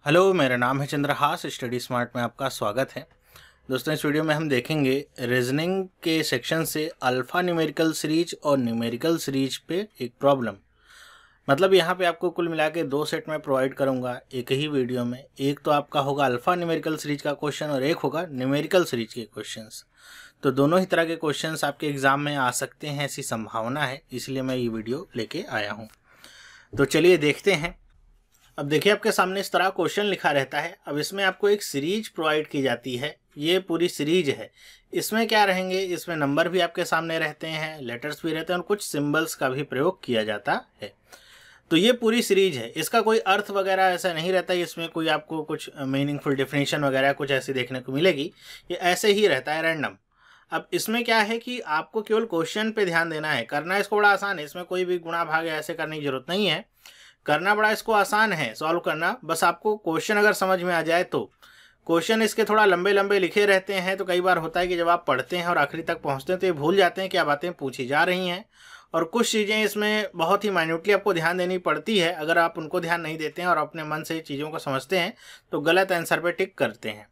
Hello, मेरा नाम है चंद्रहास। स्टडी स्मार्ट में आपका स्वागत है। दोस्तों, इस वीडियो में हम देखेंगे रीजनिंग के सेक्शन से अल्फ़ा न्यूमेरिकल सीरीज और न्यूमेरिकल सीरीज पे एक प्रॉब्लम। मतलब यहाँ पे आपको कुल मिला के दो सेट में प्रोवाइड करूँगा एक ही वीडियो में। एक तो आपका होगा अल्फ़ा न्यूमेरिकल सीरीज का क्वेश्चन और एक होगा न्यूमेरिकल सीरीज के क्वेश्चंस। तो दोनों ही तरह के क्वेश्चंस आपके एग्ज़ाम में आ सकते हैं, ऐसी संभावना है, इसलिए मैं ये वीडियो लेके आया हूँ। तो चलिए देखते हैं। अब देखिए, आपके सामने इस तरह क्वेश्चन लिखा रहता है। अब इसमें आपको एक सीरीज प्रोवाइड की जाती है, ये पूरी सीरीज है। इसमें क्या रहेंगे, इसमें नंबर भी आपके सामने रहते हैं, लेटर्स भी रहते हैं और कुछ सिंबल्स का भी प्रयोग किया जाता है। तो ये पूरी सीरीज है, इसका कोई अर्थ वगैरह ऐसा नहीं रहता है, इसमें कोई आपको कुछ मीनिंगफुल डेफिनेशन वगैरह कुछ ऐसी देखने को मिलेगी। ये ऐसे ही रहता है, रैंडम। अब इसमें क्या है कि आपको केवल क्वेश्चन पे ध्यान देना है। करना इसको बड़ा आसान है, इसमें कोई भी गुणा भाग ऐसे करने की जरूरत नहीं है। करना बड़ा इसको आसान है, सॉल्व करना। बस आपको क्वेश्चन अगर समझ में आ जाए तो। क्वेश्चन इसके थोड़ा लंबे लंबे लिखे रहते हैं, तो कई बार होता है कि जब आप पढ़ते हैं और आखिरी तक पहुंचते हैं तो ये भूल जाते हैं क्या बातें पूछी जा रही हैं। और कुछ चीज़ें इसमें बहुत ही माइन्यूटली आपको ध्यान देनी पड़ती है। अगर आप उनको ध्यान नहीं देते हैं और अपने मन से चीज़ों को समझते हैं तो गलत आंसर पे टिक करते हैं।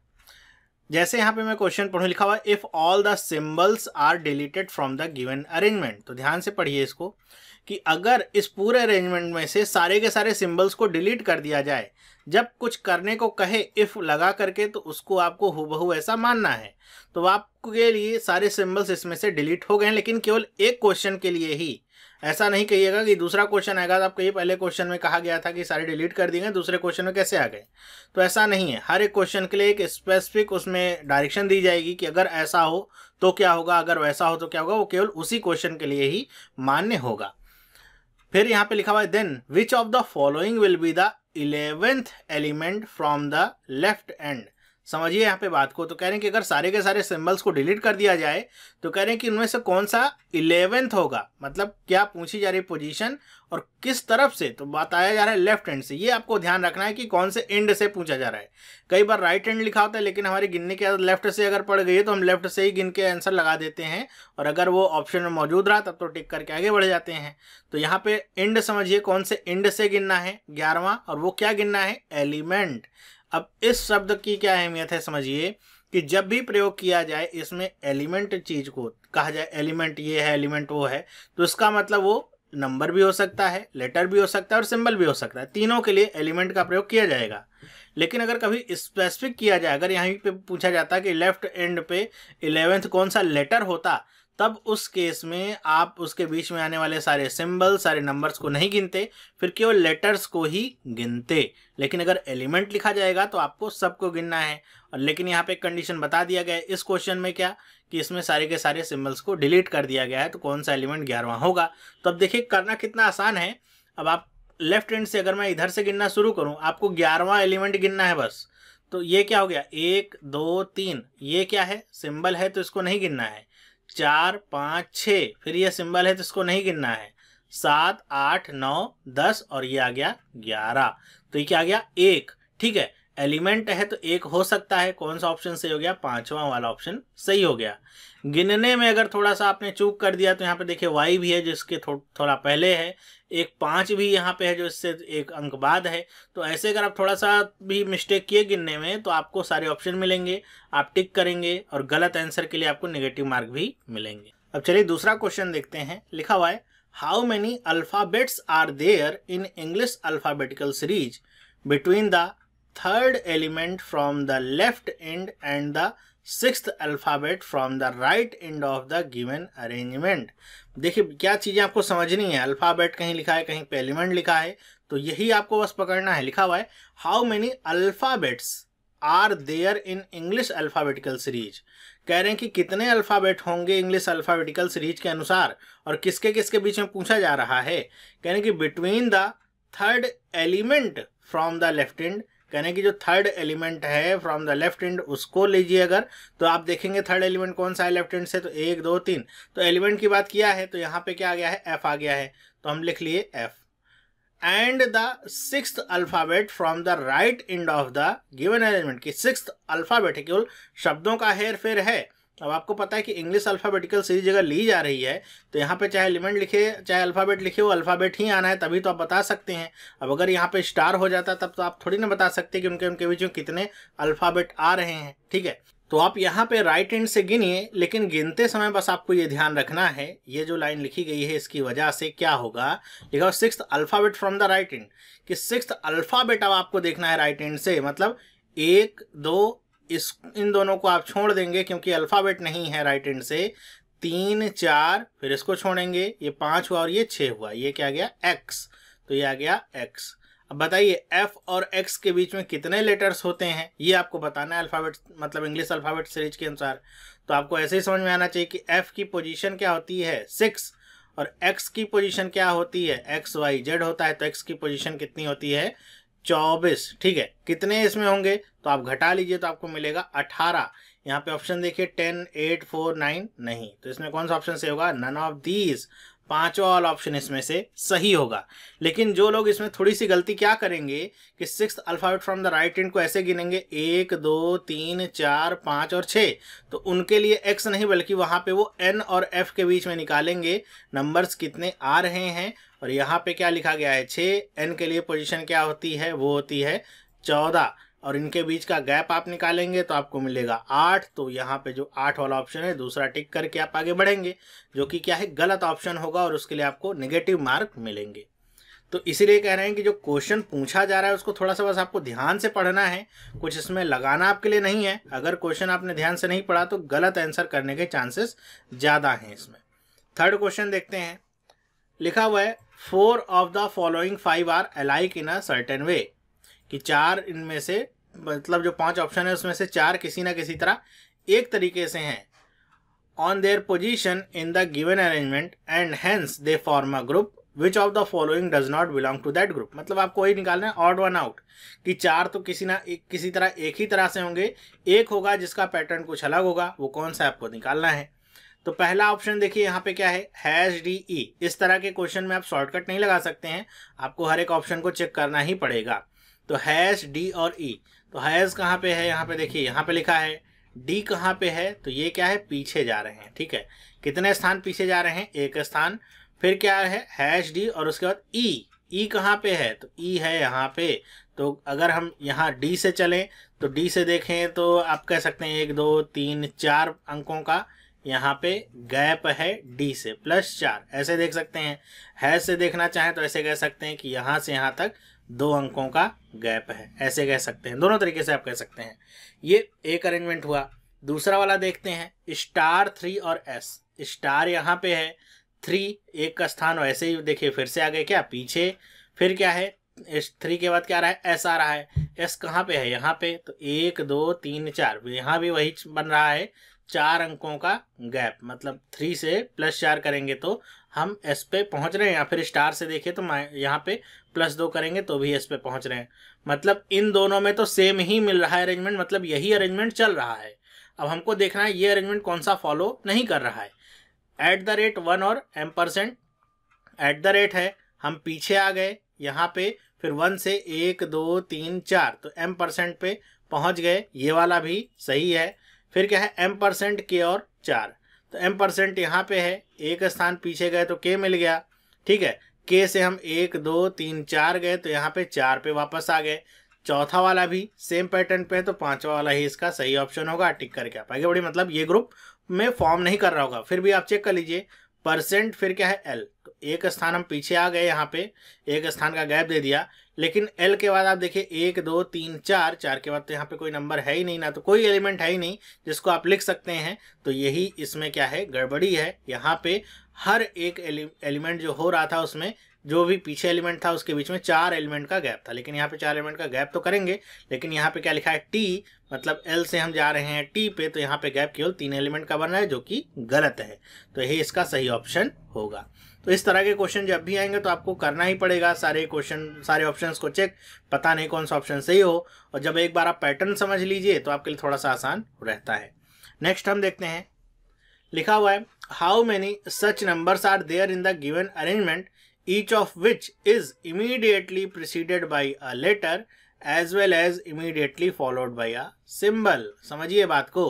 जैसे यहाँ पे मैं क्वेश्चन पढ़ूँ, लिखा हुआ if all the symbols are deleted from the given arrangement. तो ध्यान से पढ़िए इसको कि अगर इस पूरे अरेंजमेंट में से सारे के सारे सिंबल्स को डिलीट कर दिया जाए, जब कुछ करने को कहे इफ़ लगा करके, तो उसको आपको हूबहू ऐसा मानना है। तो आपके लिए सारे सिंबल्स इसमें से डिलीट हो गए, लेकिन केवल एक क्वेश्चन के लिए ही। ऐसा नहीं कहिएगा कि दूसरा क्वेश्चन आएगा तो आप कहिए पहले क्वेश्चन में कहा गया था कि सारे डिलीट कर दिए गए, दूसरे क्वेश्चन में कैसे आ गए। तो ऐसा नहीं है, हर एक क्वेश्चन के लिए एक स्पेसिफिक उसमें डायरेक्शन दी जाएगी कि अगर ऐसा हो तो क्या होगा, अगर वैसा हो तो क्या होगा। वो केवल उसी क्वेश्चन के लिए ही मान्य होगा। फिर यहाँ पे लिखा हुआ है then which of the following will be the 11th element from the left end. समझिए यहाँ पे बात को। तो कह रहे हैं कि अगर सारे के सारे सिंबल्स को डिलीट कर दिया जाए तो कह रहे हैं कि उनमें से कौन सा 11th होगा। मतलब क्या पूछी जा रही पोजीशन और किस तरफ से, तो बताया जा रहा है लेफ्ट एंड से। ये आपको ध्यान रखना है कि कौन से एंड से पूछा जा रहा है। कई बार राइट एंड लिखा होता है, लेकिन हमारी गिनने की आदत लेफ्ट से अगर पड़ गई है तो हम लेफ्ट से ही गिन के आंसर लगा देते हैं, और अगर वो ऑप्शन में मौजूद रहा तब तो टिक करके आगे बढ़ जाते हैं। तो यहाँ पे एंड समझिए, कौन से एंड से गिनना है 11वां, और वो क्या गिनना है, एलिमेंट। अब इस शब्द की क्या अहमियत है समझिए कि जब भी प्रयोग किया जाए इसमें एलिमेंट चीज को कहा जाए, एलिमेंट ये है, एलिमेंट वो है, तो इसका मतलब वो नंबर भी हो सकता है, लेटर भी हो सकता है और सिंबल भी हो सकता है। तीनों के लिए एलिमेंट का प्रयोग किया जाएगा। लेकिन अगर कभी स्पेसिफिक किया जाए, अगर यहाँ पे पूछा जाता कि लेफ्ट एंड पे 11th कौन सा लेटर होता, तब उस केस में आप उसके बीच में आने वाले सारे सिंबल, सारे नंबर्स को नहीं गिनते, फिर केवल लेटर्स को ही गिनते। लेकिन अगर एलिमेंट लिखा जाएगा तो आपको सबको गिनना है। और लेकिन यहाँ पे एक कंडीशन बता दिया गया है इस क्वेश्चन में, क्या कि इसमें सारे के सारे सिंबल्स को डिलीट कर दिया गया है, तो कौन सा एलिमेंट 11वां होगा। तो अब देखिए करना कितना आसान है। अब आप लेफ्ट हैंड से अगर मैं इधर से गिनना शुरू करूँ, आपको 11वां एलिमेंट गिनना है बस। तो ये क्या हो गया, 1 2 3, ये क्या है, सिंबल है तो इसको नहीं गिनना है। 4 5 6, फिर ये सिंबल है तो इसको नहीं गिनना है। 7 8 9 10 और ये आ गया 11। तो ये क्या आ गया, 1। ठीक है, एलिमेंट है तो एक हो सकता है। कौन सा ऑप्शन सही हो गया, 5वां वाला ऑप्शन सही हो गया। गिनने में अगर थोड़ा सा आपने चूक कर दिया तो यहाँ पे देखिए y भी है जो इसके थोड़ा पहले है, एक 5 भी यहाँ पे है जो इससे एक अंक बाद है। तो ऐसे अगर आप थोड़ा सा भी मिस्टेक किए गिनने में तो आपको सारे ऑप्शन मिलेंगे, आप टिक करेंगे और गलत आंसर के लिए आपको नेगेटिव मार्क भी मिलेंगे। अब चलिए दूसरा क्वेश्चन देखते हैं। लिखा हुआ है how many alphabets are there in English alphabetical series between the third element from the left end and the 6th alphabet from the right end of the given arrangement. देखिए क्या चीज़ें आपको समझनी है। अल्फाबेट कहीं लिखा है, कहीं पे एलिमेंट लिखा है, तो यही आपको बस पकड़ना है। लिखा हुआ है how many alphabets are there in English alphabetical series. कह रहे हैं कि कितने अल्फाबेट होंगे इंग्लिश अल्फाबेटिकल सीरीज के अनुसार, और किसके किसके बीच में पूछा जा रहा है। कह रहे हैं कि between the third element from the left end. कहने की जो थर्ड एलिमेंट है फ्रॉम द लेफ्ट हैंड उसको लीजिए अगर, तो आप देखेंगे थर्ड एलिमेंट कौन सा है लेफ्ट हैंड से, तो 1 2 3। तो एलिमेंट की बात किया है तो यहाँ पे क्या आ गया है, एफ आ गया है, तो हम लिख लिए F. And the 6th alphabet from the right end of the given arrangement की 6th अल्फाबेट है, केवल शब्दों का हेर फेर है, अब आपको पता है कि इंग्लिश अल्फ़ाबेटिकल सीरीज अगर ली जा रही है तो यहाँ पे चाहे एलिमेंट लिखे चाहे अल्फ़ाबेट लिखे, वो अल्फ़ाबेट ही आना है, तभी तो आप बता सकते हैं। अब अगर यहाँ पे स्टार हो जाता तब तो आप थोड़ी ना बता सकते कि उनके बीच में कितने अल्फ़ाबेट आ रहे हैं, ठीक है। तो आप यहाँ पे राइट हैंड से गिनिए, लेकिन गिनते समय बस आपको ये ध्यान रखना है, ये जो लाइन लिखी गई है इसकी वजह से क्या होगा, लिखा 6th alphabet from the right hand, कि 6th अल्फ़ाबेट अब आपको देखना है राइट हैंड से, मतलब 1 2 इन दोनों को आप छोड़ देंगे क्योंकि अल्फ़ाबेट नहीं है राइट हैंड से। 3 4 फिर इसको छोड़ेंगे, ये 5 हुआ और ये 6 हुआ, ये क्या गया x, तो ये आ गया x। अब बताइए f और x के बीच में कितने लेटर्स होते हैं, ये आपको बताना है अल्फ़ाबेट, मतलब इंग्लिश अल्फ़ाबेट सीरीज के अनुसार। तो आपको ऐसे ही समझ में आना चाहिए कि f की पोजीशन क्या होती है 6 और x की पोजीशन क्या होती है x y z होता है, तो x की पोजीशन कितनी होती है 24, ठीक है। कितने इसमें होंगे तो आप घटा लीजिए तो आपको मिलेगा 18। यहाँ पे ऑप्शन देखिए 10 8 4 9 नहीं, तो इसमें कौन सा ऑप्शन से होगा, नन ऑफ दीज, पांचवा वाला ऑप्शन इसमें से सही होगा। लेकिन जो लोग इसमें थोड़ी सी गलती क्या करेंगे कि 6th alphabet from the right hand को ऐसे गिनेंगे 1 2 3 4 5 और 6, तो उनके लिए x नहीं बल्कि वहाँ पे वो n और f के बीच में निकालेंगे नंबर्स कितने आ रहे हैं, और यहाँ पे क्या लिखा गया है 6, n के लिए पोजीशन क्या होती है, वो होती है 14, और इनके बीच का गैप आप निकालेंगे तो आपको मिलेगा 8। तो यहाँ पे जो 8 वाला ऑप्शन है दूसरा टिक करके आप आगे बढ़ेंगे, जो कि क्या है गलत ऑप्शन होगा और उसके लिए आपको नेगेटिव मार्क मिलेंगे। तो इसीलिए कह रहे हैं कि जो क्वेश्चन पूछा जा रहा है उसको थोड़ा सा बस आपको ध्यान से पढ़ना है, कुछ इसमें लगाना आपके लिए नहीं है। अगर क्वेश्चन आपने ध्यान से नहीं पढ़ा तो गलत आंसर करने के चांसेस ज़्यादा हैं इसमें। थर्ड क्वेश्चन देखते हैं, लिखा हुआ है 4 of the following 5 are alike in a certain way, कि 4 इनमें से, मतलब जो 5 ऑप्शन है उसमें से 4 किसी ना किसी तरह एक तरीके से हैं, on their position in the given arrangement and hence they form a group which of the following does not belong to that group. मतलब आपको वही निकालना है ऑड वन आउट, कि 4 तो किसी तरह एक ही तरह से होंगे, एक होगा जिसका पैटर्न कुछ अलग होगा, वो कौन सा आपको निकालना है। तो पहला ऑप्शन देखिए यहाँ पे क्या है #DE। इस तरह के क्वेश्चन में आप शॉर्टकट नहीं लगा सकते हैं, आपको हर एक ऑप्शन को चेक करना ही पड़ेगा। तो #D और E, तो हैज़ कहाँ पे है, यहाँ पे देखिए यहाँ पे लिखा है, D कहाँ पे है, तो ये क्या है पीछे जा रहे हैं, ठीक है। कितने स्थान पीछे जा रहे हैं, एक स्थान। फिर क्या है #D और उसके बाद E कहाँ पे है, तो E है यहाँ पे। तो अगर हम यहाँ D से चलें तो D से देखें तो आप कह सकते हैं 1 2 3 4 अंकों का यहाँ पे गैप है D से +4, ऐसे देख सकते हैं। हैज़ से देखना चाहें तो ऐसे कह सकते हैं कि यहाँ से यहाँ तक 2 अंकों का गैप है, ऐसे कह सकते हैं, दोनों तरीके से आप कह सकते हैं। ये एक अरेंजमेंट हुआ। दूसरा वाला देखते हैं *3 और S। स्टार यहाँ पे है, 3 एक का स्थान, वैसे ही देखिए फिर से आ गए क्या पीछे। फिर क्या है 3 के बाद क्या आ रहा है S आ रहा है, S कहाँ पे है यहाँ पे, तो 1 2 3 4, यहाँ भी वही बन रहा है 4 अंकों का गैप, मतलब 3 से +4 करेंगे तो हम S पे पहुंच रहे हैं, या फिर स्टार से देखें तो यहाँ पे +2 करेंगे तो भी S पे पहुंच रहे हैं। मतलब इन दोनों में तो सेम ही मिल रहा है अरेंजमेंट, मतलब यही अरेंजमेंट चल रहा है। अब हमको देखना है ये अरेंजमेंट कौन सा फॉलो नहीं कर रहा है। @1 और %, @ है, हम पीछे आ गए यहाँ पे, फिर 1 से 1 2 3 4, तो %पे पहुंच गए, ये वाला भी सही है। फिर क्या है %, K और 4, तो %, यहाँ पे है, एक स्थान पीछे गए तो K मिल गया, ठीक है। K से हम 1 2 3 4 गए तो यहाँ पे 4 पे वापस आ गए। चौथा वाला भी सेम पैटर्न पे है, तो पांचवा वाला ही इसका सही ऑप्शन होगा, टिक करके आप आगे बढ़िए। मतलब ये ग्रुप में फॉर्म नहीं कर रहा होगा, फिर भी आप चेक कर लीजिए। %, फिर क्या है L, तो एक स्थान हम पीछे आ गए, यहाँ पे एक स्थान का गैप दे दिया, लेकिन L के बाद आप देखिए 1 2 3 4 के बाद तो यहाँ पे कोई नंबर है ही नहीं ना, तो कोई एलिमेंट है ही नहीं जिसको आप लिख सकते हैं। तो यही इसमें क्या है गड़बड़ी है। यहाँ पे हर एक एलिमेंट जो हो रहा था उसमें जो भी पीछे एलिमेंट था उसके बीच में 4 एलिमेंट का गैप था, लेकिन यहाँ पे 4 एलिमेंट का गैप तो करेंगे, लेकिन यहाँ पे क्या लिखा है T, मतलब L से हम जा रहे हैं T पे, तो यहाँ पे गैप केवल 3 एलिमेंट का बन रहा है, जो कि गलत है। तो यही इसका सही ऑप्शन होगा। तो इस तरह के क्वेश्चन जब भी आएंगे तो आपको करना ही पड़ेगा सारे ऑप्शंस को चेक, पता नहीं कौन सा ऑप्शन सही हो, और जब एक बार आप पैटर्न समझ लीजिए तो आपके लिए थोड़ा सा आसान रहता है। नेक्स्ट हम देखते हैं, लिखा हुआ है how many such numbers are there in the given arrangement each of which is immediately preceded by a letter as well as immediately followed by a symbol। समझिए बात को,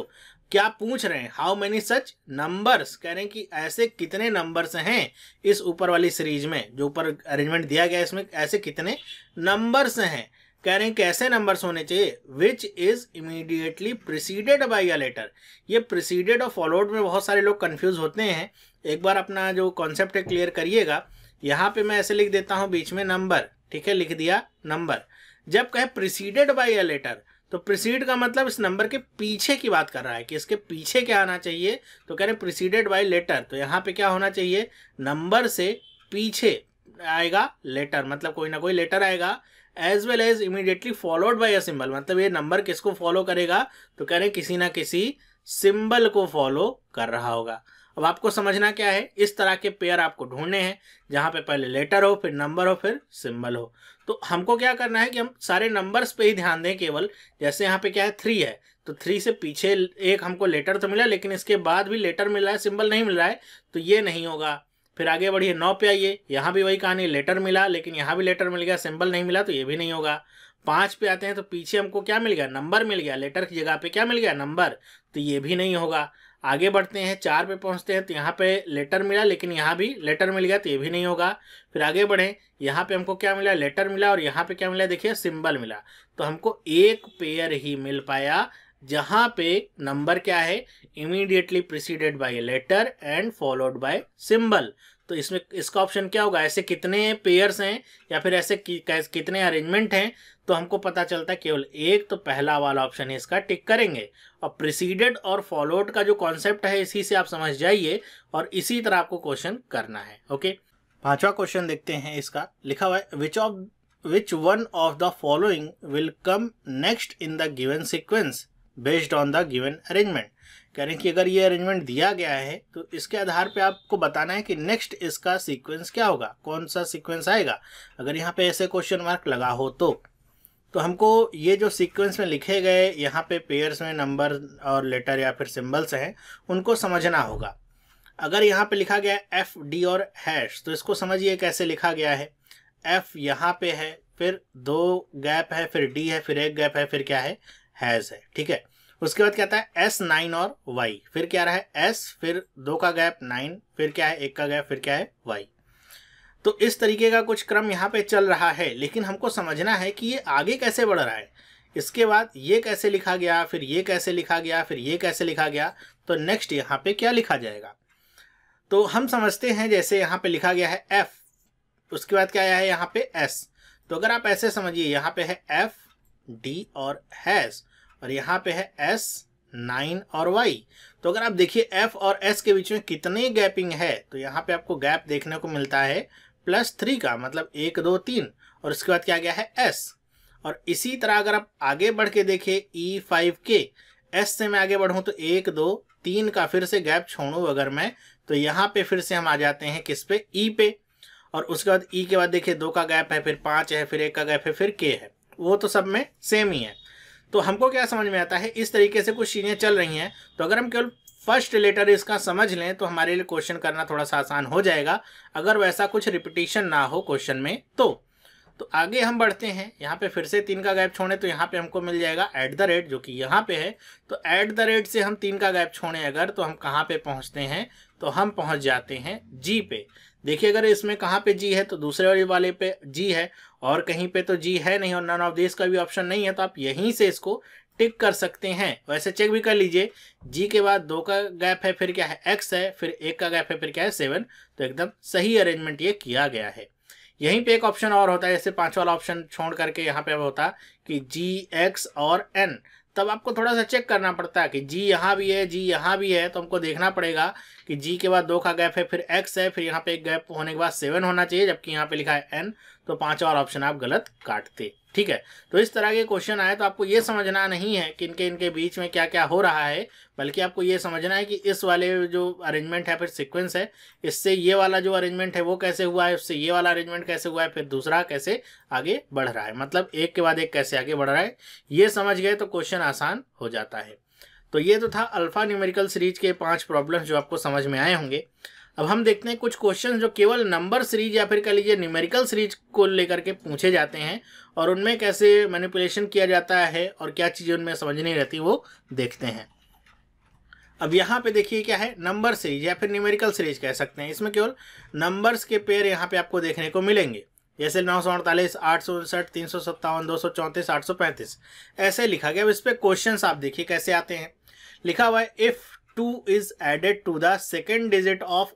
क्या पूछ रहे हैं, हाउ मेनी सच नंबर्स, कह रहे हैं कि ऐसे कितने नंबर्स हैं इस ऊपर वाली सीरीज में, जो ऊपर अरेंजमेंट दिया गया है इसमें ऐसे कितने नंबर्स हैं। कह रहे हैं कैसे नंबर्स होने चाहिए, which is immediately preceded by a letter. ये प्रिसीडेड और फॉलोड में बहुत सारे लोग कंफ्यूज होते हैं, एक बार अपना जो कॉन्सेप्ट है क्लियर करिएगा। यहाँ पे मैं ऐसे लिख देता हूँ बीच में नंबर, ठीक है, लिख दिया नंबर। जब कहे प्रिसीडेड बाई अ लेटर, तो प्रिसीड का मतलब इस नंबर के पीछे की बात कर रहा है कि इसके पीछे क्या आना चाहिए, तो कह रहे प्रिसीडेड बाई लेटर, तो यहाँ पे क्या होना चाहिए, नंबर से पीछे आएगा लेटर, मतलब कोई ना कोई लेटर आएगा, as well as immediately followed by a symbol, मतलब ये नंबर किसको फॉलो करेगा, तो कह रहे किसी ना किसी सिंबल को फॉलो कर रहा होगा। अब आपको समझना क्या है, इस तरह के पेयर आपको ढूंढने हैं जहां पे पहले लेटर हो, फिर नंबर हो, फिर सिंबल हो। तो हमको क्या करना है कि हम सारे नंबर्स पे ही ध्यान दें केवल। जैसे यहाँ पे क्या है 3 है, तो 3 से पीछे एक हमको लेटर तो मिला, लेकिन इसके बाद भी लेटर मिल रहा है, सिंबल नहीं मिल रहा है, तो ये नहीं होगा। फिर आगे बढ़िए 9 पे आइए, यहाँ भी वही कहानी, लेटर मिला लेकिन यहाँ भी लेटर मिल गया, सिंबल नहीं मिला, तो ये भी नहीं होगा। 5 पे आते हैं तो पीछे हमको क्या मिल गया, नंबर मिल गया, लेटर की जगह पे क्या मिल गया, नंबर, तो ये भी नहीं होगा। आगे बढ़ते हैं 4 पे पहुंचते हैं तो यहाँ पे लेटर मिला लेकिन यहाँ भी लेटर मिल गया, तो ये भी नहीं होगा। फिर आगे बढ़े, यहाँ पे हमको क्या मिला, लेटर मिला, और यहाँ पे क्या मिला, देखिए सिंबल मिला। तो हमको एक पेयर ही मिल पाया जहाँ पे नंबर क्या है, immediately preceded by a letter and followed by symbol. तो इसमें इसका ऑप्शन क्या होगा, ऐसे कितने पेयर्स हैं या फिर ऐसे कितने अरेंजमेंट हैं, तो हमको पता चलता है केवल एक, तो पहला वाला ऑप्शन है इसका टिक करेंगे। और प्रिसीडेड और फॉलोड का जो कॉन्सेप्ट है इसी से आप समझ जाइए और इसी तरह आपको क्वेश्चन करना है। ओके, 5वां क्वेश्चन देखते हैं। इसका लिखा हुआ है which one of the following will come next in the given sequence based on the given arrangement. कह रहे हैं कि अगर ये अरेंजमेंट दिया गया है तो इसके आधार पे आपको बताना है कि नेक्स्ट इसका सीक्वेंस क्या होगा, कौन सा सीक्वेंस आएगा। अगर यहाँ पे ऐसे क्वेश्चन मार्क लगा हो तो हमको ये जो सीक्वेंस में लिखे गए यहाँ पे पेयर्स में नंबर और लेटर या फिर सिंबल्स हैं उनको समझना होगा। अगर यहाँ पे लिखा गया है एफ डी और हैश, तो इसको समझिए कैसे लिखा गया है। एफ यहाँ पे है, फिर 2 गैप है, फिर डी है, फिर 1 गैप है, फिर क्या है, हैज है, ठीक है। उसके बाद क्या आता है एस 9 और वाई, फिर क्या रहा है एस, फिर 2 का गैप 9, फिर क्या है 1 का गैप, फिर क्या है वाई। तो इस तरीके का कुछ क्रम यहाँ पे चल रहा है, लेकिन हमको समझना है कि ये आगे कैसे बढ़ रहा है। इसके बाद ये कैसे लिखा गया, फिर ये कैसे लिखा गया, फिर ये कैसे लिखा गया, तो नेक्स्ट यहाँ पे क्या लिखा जाएगा। तो हम समझते हैं जैसे यहाँ पे लिखा गया है एफ, उसके बाद क्या आया है यहाँ पे एस। तो अगर आप ऐसे समझिए, यहाँ पे है एफ डी और हैज, और यहाँ पे है एस 9 और वाई। तो अगर आप देखिए एफ और एस के बीच में कितने गैपिंग है, तो यहाँ पे आपको गैप देखने को मिलता है +3 का, मतलब 1 2 3, और उसके बाद क्या गया है एस। और इसी तरह अगर आप आगे बढ़ के देखिए E5K, एस से मैं आगे बढ़ूँ तो 1 2 3 का फिर से गैप छोड़ूँ अगर मैं, तो यहाँ पे फिर से हम आ जाते हैं किस पे, ई पे। और उसके बाद ई के बाद देखिए 2 का गैप है, फिर 5 है, फिर 1 का गैप है, फिर के है, वो तो सब में सेम ही है। तो हमको क्या समझ में आता है, इस तरीके से कुछ चीज़ें चल रही हैं। तो अगर हम केवल फर्स्ट लेटर इसका समझ लें तो हमारे लिए क्वेश्चन करना थोड़ा सा आसान हो जाएगा, अगर वैसा कुछ रिपीटिशन ना हो क्वेश्चन में। तो आगे हम बढ़ते हैं, यहाँ पे फिर से 3 का गैप छोड़े तो यहाँ पे हमको मिल जाएगा @ जो कि यहाँ पे है। तो @ से हम 3 का गैप छोड़ें अगर, तो हम कहाँ पे पहुँचते हैं, तो हम पहुँच जाते हैं जी पे। देखिए अगर इसमें कहाँ पे जी है, तो दूसरे वाले पे जी है, और कहीं पे तो जी है नहीं, और नन ऑफ दिस का भी ऑप्शन नहीं है, तो आप यहीं से इसको टिक कर सकते हैं। वैसे चेक भी कर लीजिए, जी के बाद 2 का गैप है, फिर क्या है एक्स है, फिर 1 का गैप है, फिर क्या है 7, तो एकदम सही अरेंजमेंट ये किया गया है। यहीं पे एक ऑप्शन और होता है, जैसे 5 वाला ऑप्शन छोड़ करके यहाँ पे होता कि जी एक्स और एन, तब आपको थोड़ा सा चेक करना पड़ता है कि जी यहाँ भी है, जी यहाँ भी है, तो हमको देखना पड़ेगा कि जी के बाद 2 का गैप है, फिर एक्स है, फिर यहाँ पे एक गैप होने के बाद 7 होना चाहिए, जबकि यहाँ पे लिखा है एन, तो 5 और ऑप्शन आप गलत काटते, ठीक है। तो इस तरह के क्वेश्चन आए तो आपको ये समझना नहीं है कि इनके बीच में क्या क्या हो रहा है, बल्कि आपको ये समझना है कि इस वाले जो अरेंजमेंट है, फिर सीक्वेंस है, इससे ये वाला जो अरेंजमेंट है वो कैसे हुआ है, उससे ये वाला अरेंजमेंट कैसे हुआ है, फिर दूसरा कैसे आगे बढ़ रहा है, मतलब एक के बाद एक कैसे आगे बढ़ रहा है, ये समझ गए तो क्वेश्चन आसान हो जाता है। तो ये तो था अल्फा न्यूमेरिकल सीरीज के 5 प्रॉब्लम्स जो आपको समझ में आए होंगे। अब हम देखते हैं कुछ क्वेश्चन जो केवल नंबर सीरीज या फिर कह लीजिए न्यूमेरिकल सीरीज को लेकर के पूछे जाते हैं, और उनमें कैसे मैनिपुलेशन किया जाता है और क्या चीज़ें उनमें समझ नहीं रहती, वो देखते हैं। अब यहाँ पे देखिए क्या है, नंबर सीरीज या फिर न्यूमेरिकल सीरीज कह सकते हैं। इसमें केवल नंबर्स के पेयर यहाँ पे आपको देखने को मिलेंगे, जैसे 948, 859, 357, 234, 835 ऐसे लिखा गया। अब इस पे क्वेश्चंस आप देखिए कैसे आते हैं। लिखा हुआ है if 2 is added to the second digit of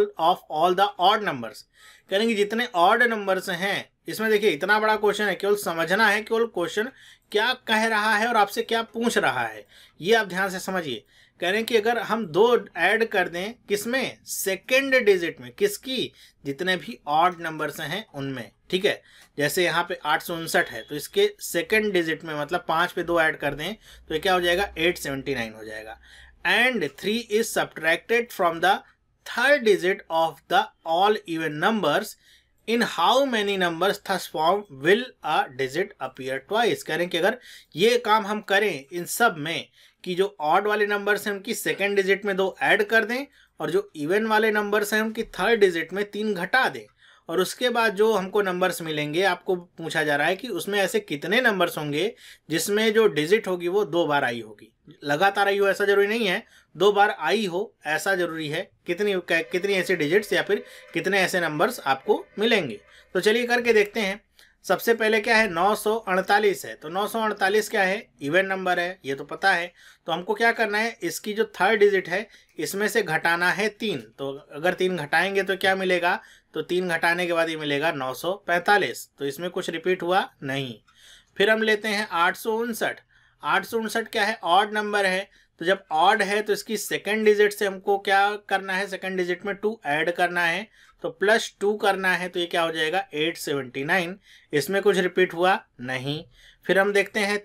all the odd numbers. करेंगे जितने ऑड नंबर्स हैं, इसमें देखिए इतना बड़ा क्वेश्चन है, केवल समझना है केवल क्वेश्चन क्या कह रहा है और आपसे क्या पूछ रहा है, ये आप ध्यान से समझिए। कह रहे हैं कि अगर हम 2 ऐड कर दें, किसमें, सेकेंड डिजिट में, किसकी, जितने भी ऑड नंबर्स हैं उनमें, ठीक है। जैसे यहाँ पे 859 है तो इसके सेकेंड डिजिट में मतलब 5 पे 2 ऐड कर दें तो ये क्या हो जाएगा, 879 हो जाएगा। And 3 is subtracted from the third digit of the all even numbers in how many numbers thus form will a digit appear twice. कह रहे हैं कि अगर ये काम हम करें इन सब में कि जो ऑड वाले नंबर्स हैं उनकी सेकेंड डिजिट में 2 ऐड कर दें और जो इवन वाले नंबर्स हैं उनकी थर्ड डिजिट में 3 घटा दें, और उसके बाद जो हमको नंबर्स मिलेंगे, आपको पूछा जा रहा है कि उसमें ऐसे कितने नंबर्स होंगे जिसमें जो डिजिट होगी वो 2 बार आई होगी। लगातार आई हो ऐसा जरूरी नहीं है, 2 बार आई हो ऐसा जरूरी है। कितनी ऐसे डिजिट्स या फिर कितने ऐसे नंबर्स आपको मिलेंगे। तो चलिए करके देखते हैं। सबसे पहले क्या है, 948 है, तो 948 क्या है, इवन नंबर है, ये तो पता है। तो हमको क्या करना है, इसकी जो थर्ड डिजिट है इसमें से घटाना है 3। तो अगर 3 घटाएंगे तो क्या मिलेगा, तो 3 घटाने के बाद ये मिलेगा 945। तो इसमें कुछ रिपीट हुआ नहीं। फिर हम लेते हैं 859। 859 क्या है, ऑड नंबर है। तो जब ऑड है तो इसकी सेकेंड डिजिट से हमको क्या करना है, सेकेंड डिजिट में 2 ऐड करना है, तो +2 करना है, तो ये क्या हो जाएगा 879। इसमें कुछ रिपीट हुआ नहीं। फिर हम देखते हैं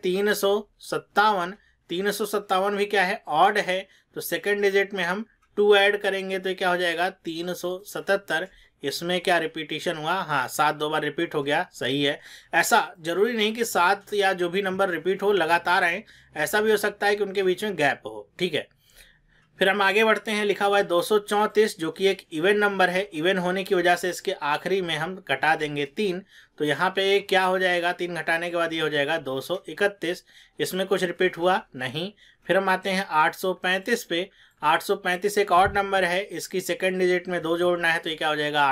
357। 357 भी क्या है, ऑड है, तो सेकेंड डिजिट में हम 2 ऐड करेंगे तो ये क्या हो जाएगा 377। इसमें क्या रिपीटिशन हुआ, हाँ 7 2 बार रिपीट हो गया, सही है। ऐसा जरूरी नहीं कि 7 या जो भी नंबर रिपीट हो लगातार आए, ऐसा भी हो सकता है कि उनके बीच में गैप हो, ठीक है। फिर हम आगे बढ़ते हैं। लिखा हुआ है 234 जो कि एक इवन नंबर है। इवन होने की वजह से इसके आखिरी में हम घटा देंगे 3, तो यहाँ पे क्या हो जाएगा, 3 घटाने के बाद ये हो जाएगा 231। इसमें कुछ रिपीट हुआ नहीं। फिर हम आते हैं 835 पे। 835 एक ऑड नंबर है, इसकी सेकेंड डिजिट में 2 जोड़ना है, तो ये क्या हो जाएगा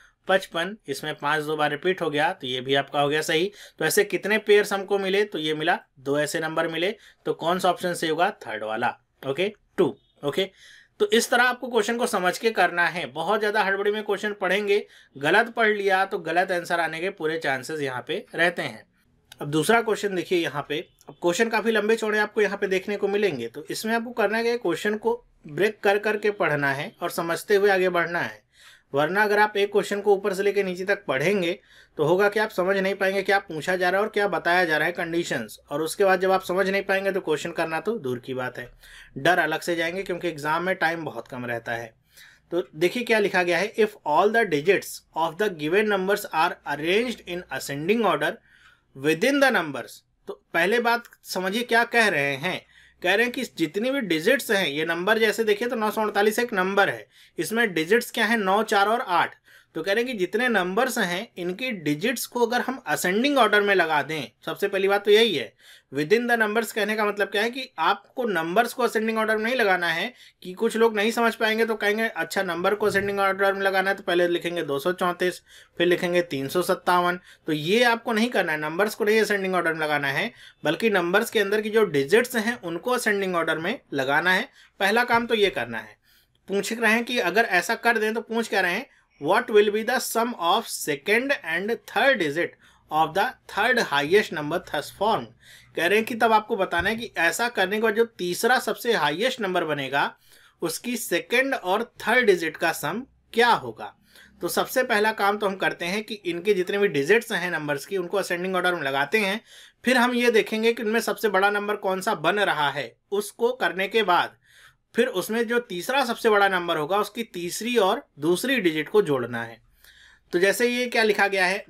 855। इसमें 5 2 बार रिपीट हो गया, तो ये भी आपका हो गया सही। तो ऐसे कितने पेयर्स हमको मिले, तो ये मिला 2 ऐसे नंबर मिले। तो कौन सा ऑप्शन सही होगा, थर्ड वाला, ओके 2। ओके, तो इस तरह आपको क्वेश्चन को समझ के करना है। बहुत ज़्यादा हड़बड़ी में क्वेश्चन पढ़ेंगे, गलत पढ़ लिया तो गलत आंसर आने के पूरे चांसेस यहाँ पे रहते हैं। अब दूसरा क्वेश्चन देखिए यहाँ पे। अब क्वेश्चन काफ़ी लंबे चौड़े आपको यहाँ पे देखने को मिलेंगे, तो इसमें आपको करना है कि क्वेश्चन को ब्रेक कर करके पढ़ना है और समझते हुए आगे बढ़ना है। वरना अगर आप एक क्वेश्चन को ऊपर से लेकर नीचे तक पढ़ेंगे तो होगा कि आप समझ नहीं पाएंगे क्या पूछा जा रहा है और क्या बताया जा रहा है कंडीशंस, और उसके बाद जब आप समझ नहीं पाएंगे तो क्वेश्चन करना तो दूर की बात है। डर अलग से जाएंगे क्योंकि एग्जाम में टाइम बहुत कम रहता है। तो देखिए क्या लिखा गया है, if all the digits of the given numbers are arranged in ascending order within the numbers. तो पहले बात समझिए क्या कह रहे हैं। कह रहे हैं कि जितनी भी डिजिट्स हैं, ये नंबर जैसे देखिए तो 948 एक नंबर है, इसमें डिजिट्स क्या है 9 4 और 8। तो कह रहे हैं कि जितने नंबर्स हैं इनकी डिजिट्स को अगर हम असेंडिंग ऑर्डर में लगा दें, सबसे पहली बात तो यही है। विद इन द नंबर्स कहने का मतलब क्या है कि आपको नंबर्स को असेंडिंग ऑर्डर में नहीं लगाना है, कि कुछ लोग नहीं समझ पाएंगे तो कहेंगे अच्छा नंबर को असेंडिंग ऑर्डर में लगाना है, तो पहले लिखेंगे 234, फिर लिखेंगे 357। तो ये आपको नहीं करना है, नंबर्स को नहीं असेंडिंग ऑर्डर में लगाना है, बल्कि नंबर्स के अंदर की जो डिजिट्स हैं उनको असेंडिंग ऑर्डर में लगाना है। पहला काम तो ये करना है। पूछ रहे हैं कि अगर ऐसा कर दें तो पूछ क्या रहे हैं, what will be the sum of second and third digit of the third highest number thus formed। कह रहे हैं कि तब आपको बताना है कि ऐसा करने के बाद जो तीसरा सबसे हाईएस्ट नंबर बनेगा उसकी सेकंड और थर्ड डिजिट का सम क्या होगा। तो सबसे पहला काम तो हम करते हैं कि इनके जितने भी डिजिट्स हैं नंबर्स की उनको असेंडिंग ऑर्डर में लगाते हैं। फिर हम ये देखेंगे कि उनमें सबसे बड़ा नंबर कौन सा बन रहा है। उसको करने के बाद फिर उसमें जो तीसरा सबसे बड़ा नंबर होगा उसकी तीसरी और दूसरी डिजिट को जोड़ना है। तो जैसे ये क्या लिखा गया है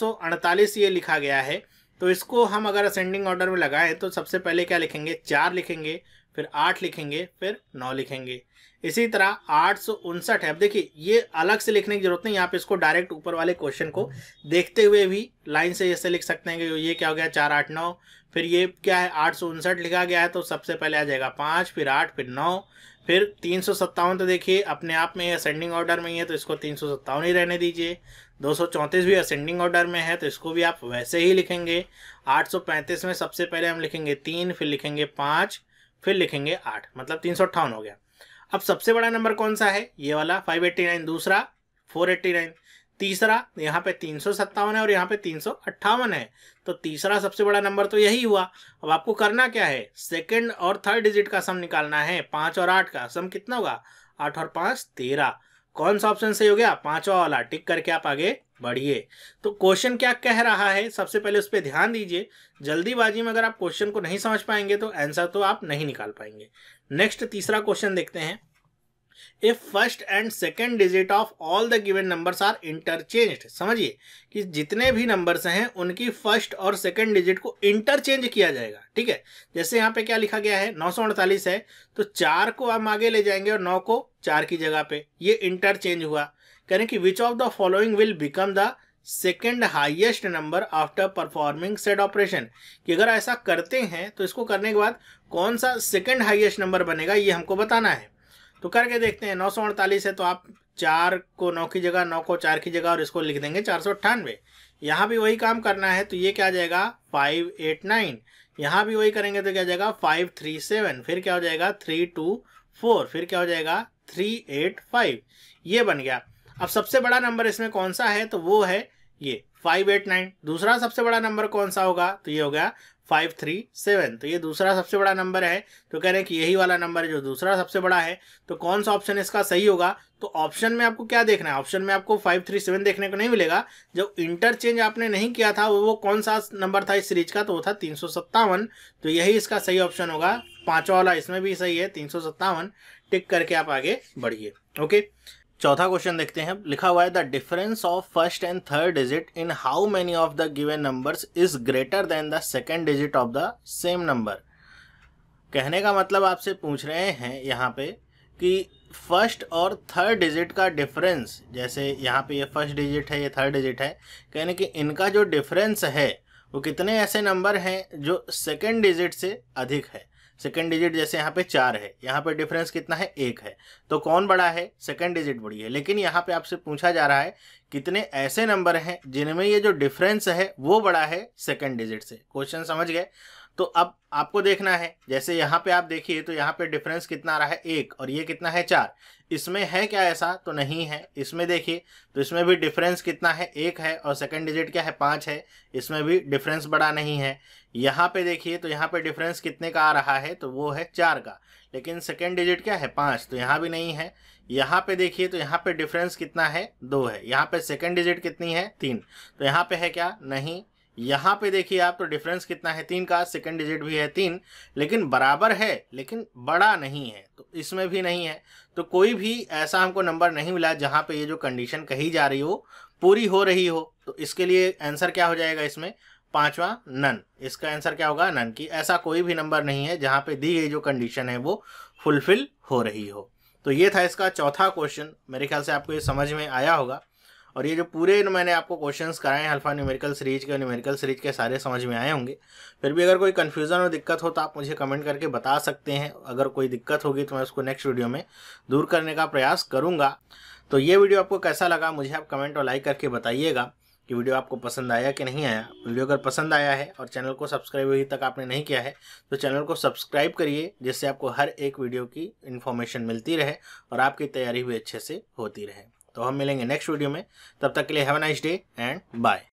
948 ये लिखा गया है, तो इसको हम अगर असेंडिंग ऑर्डर में लगाएं तो सबसे पहले क्या लिखेंगे 4 लिखेंगे, फिर 8 लिखेंगे, फिर 9 लिखेंगे। इसी तरह 859 है। अब देखिए ये अलग से लिखने की जरूरत नहीं, आप इसको डायरेक्ट ऊपर वाले क्वेश्चन को देखते हुए भी लाइन से ऐसे लिख सकते हैं कि ये क्या हो गया 4 8 9, फिर ये क्या है 859 लिखा गया है, तो सबसे पहले आ जाएगा 5, फिर 8, फिर 9, फिर 357। तो देखिए अपने आप में असेंडिंग ऑर्डर में ही है तो इसको 357 ही रहने दीजिए। 234 भी असेंडिंग ऑर्डर में है तो इसको भी आप वैसे ही लिखेंगे। 835 में सबसे पहले हम लिखेंगे 3, फिर लिखेंगे 5, फिर लिखेंगे 8, मतलब 358 हो गया। अब सबसे बड़ा नंबर कौन सा है, ये वाला 589, दूसरा 489, तीसरा यहाँ पे 357 है और यहाँ पे 358 है, तो तीसरा सबसे बड़ा नंबर तो यही हुआ। अब आपको करना क्या है, सेकंड और थर्ड डिजिट का सम निकालना है। 5 और 8 का सम कितना होगा, 8 और 5 13। कौन सा ऑप्शन सही हो गया, पांचवा वाला। टिक करके आप आगे बढ़िए। तो क्वेश्चन क्या कह रहा है, सबसे पहले उस पर ध्यान दीजिए। जल्दीबाजी में अगर आप क्वेश्चन को नहीं समझ पाएंगे तो आंसर तो आप नहीं निकाल पाएंगे। नेक्स्ट तीसरा क्वेश्चन देखते हैं। If first and second digit of all the given numbers are interchanged, समझिए कि जितने भी नंबर्स हैं उनकी फर्स्ट और सेकेंड डिजिट को इंटरचेंज किया जाएगा। ठीक है, जैसे यहाँ पे क्या लिखा गया है 948 है तो 4 को हम आगे ले जाएंगे और 9 को 4 की जगह पे, ये इंटरचेंज हुआ। कह रहे कि which of the following will become the second highest number after performing said operation, कि अगर ऐसा करते हैं तो इसको करने के बाद कौन सा सेकेंड हाईएस्ट नंबर बनेगा ये हमको बताना है। तो करके देखते हैं। 948 है तो आप 4 को 9 की जगह, 9 को 4 की जगह और इसको लिख देंगे 498। यहाँ भी वही काम करना है तो ये क्या आ जाएगा 589। यहाँ भी वही करेंगे तो क्या आ जाएगा 537, फिर क्या हो जाएगा 324, फिर क्या हो जाएगा 385, ये बन गया। अब सबसे बड़ा नंबर इसमें कौन सा है तो वो है ये 589। दूसरा सबसे बड़ा नंबर कौन सा होगा तो ये हो गया 537, तो ये दूसरा सबसे बड़ा नंबर है। तो कह रहे हैं कि यही वाला नंबर है जो दूसरा सबसे बड़ा है। तो कौन सा ऑप्शन इसका सही होगा, तो ऑप्शन में आपको क्या देखना है, ऑप्शन में आपको 537 देखने को नहीं मिलेगा। जब इंटरचेंज आपने नहीं किया था वो कौन सा नंबर था इस सीरीज का, तो वो था 357। तो यही इसका सही ऑप्शन होगा। पांचवा वाला इसमें भी सही है 357। टिक करके आप आगे बढ़िए। ओके, चौथा क्वेश्चन देखते हैं। लिखा हुआ है the difference of first and third digit in how many of the given numbers is greater than the second digit of the same number. कहने का मतलब आपसे पूछ रहे हैं यहाँ पे कि फर्स्ट और थर्ड डिजिट का डिफरेंस, जैसे यहाँ पे ये फर्स्ट डिजिट है ये थर्ड डिजिट है, कहने कि इनका जो डिफरेंस है वो कितने ऐसे नंबर हैं जो सेकेंड डिजिट से अधिक है। सेकेंड डिजिट जैसे यहाँ पे 4 है, यहाँ पे डिफरेंस कितना है 1 है, तो कौन बड़ा है, सेकेंड डिजिट बड़ी है। लेकिन यहाँ पे आपसे पूछा जा रहा है कितने ऐसे नंबर हैं जिनमें ये जो डिफरेंस है वो बड़ा है सेकेंड डिजिट से। क्वेश्चन समझ गए। तो अब आपको देखना है, जैसे यहाँ पे आप देखिए तो यहाँ पे डिफरेंस कितना आ रहा है 1 और ये कितना है 4। इसमें है क्या ऐसा, तो नहीं है। इसमें देखिए तो इसमें भी डिफरेंस कितना है 1 है और सेकंड डिजिट क्या है 5 है, इसमें भी डिफरेंस बड़ा नहीं है। यहाँ पे देखिए तो यहाँ पे डिफरेंस कितने का आ रहा है, तो वो है 4 का, लेकिन सेकंड डिजिट क्या है 5, तो यहाँ भी नहीं है। यहाँ पे देखिए तो यहाँ पे डिफरेंस कितना है 2 है, यहाँ पे सेकंड डिजिट कितनी है 3, तो यहाँ पे है क्या, नहीं। यहाँ पे देखिए आप तो डिफरेंस कितना है 3 का, सेकंड डिजिट भी है 3, लेकिन बराबर है लेकिन बड़ा नहीं है, तो इसमें भी नहीं है। तो कोई भी ऐसा हमको नंबर नहीं मिला जहाँ पे ये जो कंडीशन कही जा रही हो पूरी हो रही हो। तो इसके लिए आंसर क्या हो जाएगा इसमें, पांचवा नन। इसका आंसर क्या होगा, नन की। ऐसा कोई भी नंबर नहीं है जहाँ पे दी गई जो कंडीशन है वो फुलफिल हो रही हो। तो ये था इसका चौथा क्वेश्चन। मेरे ख्याल से आपको ये समझ में आया होगा। और ये जो पूरे मैंने आपको क्वेश्चंस कराए हैं अल्फा न्यूमेरिकल सीरीज के और न्यूमेरिकल सीरीज के, सारे समझ में आए होंगे। फिर भी अगर कोई कन्फ्यूज़न और दिक्कत हो तो आप मुझे कमेंट करके बता सकते हैं। अगर कोई दिक्कत होगी तो मैं उसको नेक्स्ट वीडियो में दूर करने का प्रयास करूँगा। तो ये वीडियो आपको कैसा लगा मुझे आप कमेंट और लाइक करके बताइएगा कि वीडियो आपको पसंद आया कि नहीं आया। वीडियो अगर पसंद आया है और चैनल को सब्सक्राइब अभी तक आपने नहीं किया है तो चैनल को सब्सक्राइब करिए, जिससे आपको हर एक वीडियो की इन्फॉर्मेशन मिलती रहे और आपकी तैयारी भी अच्छे से होती रहे। तो हम मिलेंगे नेक्स्ट वीडियो में, तब तक के लिए have a nice day and bye.